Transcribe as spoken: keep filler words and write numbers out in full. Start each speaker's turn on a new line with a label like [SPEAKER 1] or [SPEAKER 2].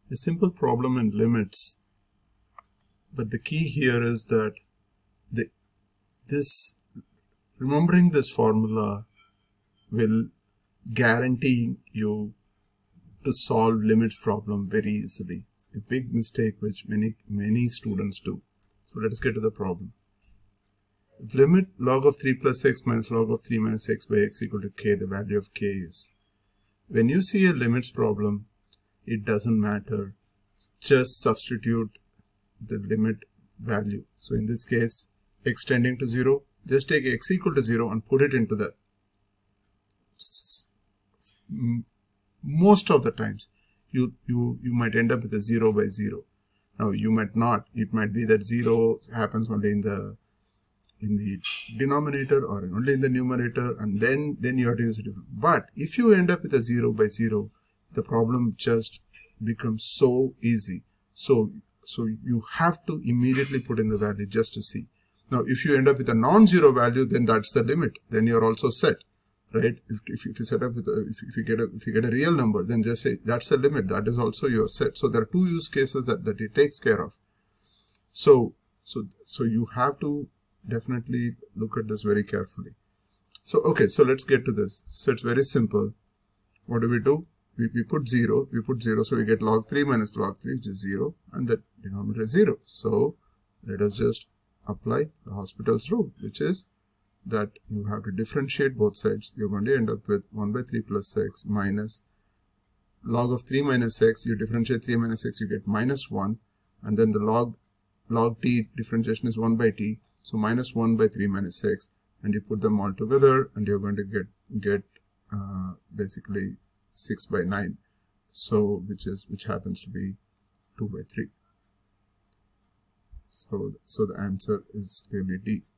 [SPEAKER 1] a simple problem in limits, but the key here is that the this remembering this formula will guarantee you to solve limits problem very easily. A big mistake which many many students do. So let us get to the problem. If limit log of three plus x minus log of three minus x by x equal to k, the value of k is. When you see a limits problem, it doesn't matter. Just substitute the limit value. So in this case, x tending to zero, just take x equal to zero and put it into the. Most of the times, you, you, you might end up with a zero by zero. Now, you might not. It might be that zero happens only in the in the denominator or only in the numerator, and then, then you have to use it. But if you end up with a zero by zero, the problem just becomes so easy. So, so you have to immediately put in the value just to see. Now, if you end up with a non-zero value, then that's the limit. Then you're also set, right? If, if, if you set up with a, if, if you get a, if you get a real number, then just say that's the limit. That is also your set. So there are two use cases that, that it takes care of. So, so, so you have to definitely look at this very carefully. So, okay, so let's get to this. So it's very simple. What do we do? We, we put zero, we put zero, so we get log three minus log three, which is zero, and the denominator is zero. So let us just apply the Hospital's rule, which is that you have to differentiate both sides. You're going to end up with one by three plus x minus log of three minus x. You differentiate three minus x, you get minus one, and then the log log t differentiation is one by t. So minus one by three minus x, and you put them all together, and you're going to get get uh, basically six by nine. So which is which happens to be two by three. So so the answer is clearly D.